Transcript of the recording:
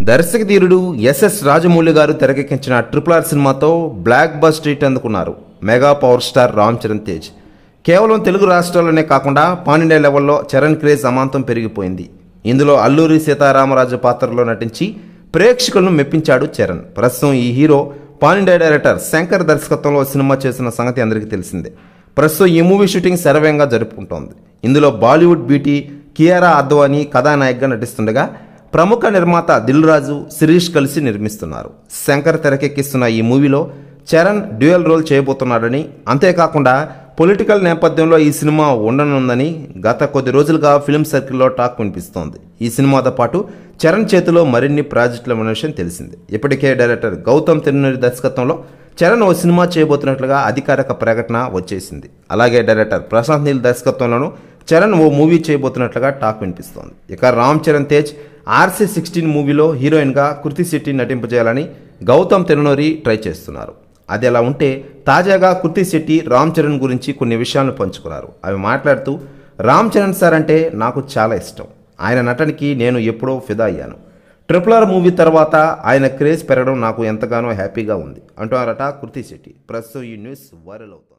దర్శకధీరుడు SS Rajamouli గారు తెరకెక్కించిన RRR సినిమాతో బ్లాక్ బస్టర్ హిట్ అందుకున్నారు mega power star Ram Charan Tej. కేవలం తెలుగు రాష్ట్రాల్లోనే కాకుండా పాన్ ఇండియా లెవెల్లో చరణ్ క్రేజ్ అమాంతం పెరిగిపోయింది. ఇందులో అల్లూరి సీతారామరాజు పాత్రలో నటించి ప్రేక్షకులను మెప్పించాడు చరణ్. ప్రస్తుతం ఈ hero pan India director Shankar దర్శకత్వంలో సినిమా చేసిన సంగతి అందరికీ తెలిసిందే. ప్రస్తుతం ఈ మూవీ షూటింగ్ శరవేగంగా జరుపుకుంటోంది. ఇందులో బాలీవుడ్ బ్యూటీ కియారా అద్వానీ కథానాయకగా నటిస్తుండగా ప్రముఖ నిర్మాత దిల్ రాజు, శిరీష్ కలిసి నిర్మిస్తున్నారు. శంకర్ తెరకెక్కిస్తున్న ఈ మూవీలో చరణ్ డ్యూయల్ రోల్ చేయబోతున్నాడని, అంతేకాకుండా పొలిటికల్ నేపథ్యంలో ఈ సినిమా ఉండనుందని గత కొద్ది రోజులుగా ఫిల్మ్ సర్కిల్లో టాక్ వినిపిస్తోంది. ఈ సినిమాతో పాటు చరణ్ చేతిలో మరిన్ని ప్రాజెక్టుల ఉన్న విషయం తెలిసింది. ఇప్పటికే డైరెక్టర్ గౌతమ్ తిరునూరి దర్శకత్వంలో చరణ్ ఓ సినిమా చేయబోతున్నట్లుగా అధికారిక ప్రకటన వచ్చేసింది. అలాగే డైరెక్టర్ ప్రశాంత్ నీల్ దర్శకత్వంలోనూ చరణ్ ఓ మూవీ చేయబోతున్నట్లుగా టాక్ వినిపిస్తోంది. ఇక రామ్ చరణ్ తేజ్ RC16 మూవీలో హీరోయిన్గా కృతి శెట్టి నటింపజేయాలని గౌతమ్ తిరునూరి ట్రై చేస్తున్నారు. అది అలా ఉంటే తాజాగా కృతి శెట్టి రామ్ చరణ్ గురించి కొన్ని విషయాలను పంచుకున్నారు. అవి మాట్లాడుతూ, రామ్ చరణ్ సార్ అంటే నాకు చాలా ఇష్టం. ఆయన నటనకి నేను ఎప్పుడో ఫిదా అయ్యాను. RRR మూవీ తర్వాత ఆయన క్రేజ్ పెరగడం నాకు ఎంతగానో హ్యాపీగా ఉంది అంటున్నారట కృతి శెట్టి. ప్రస్తుతం ఈ న్యూస్ వైరల్ అవుతుంది.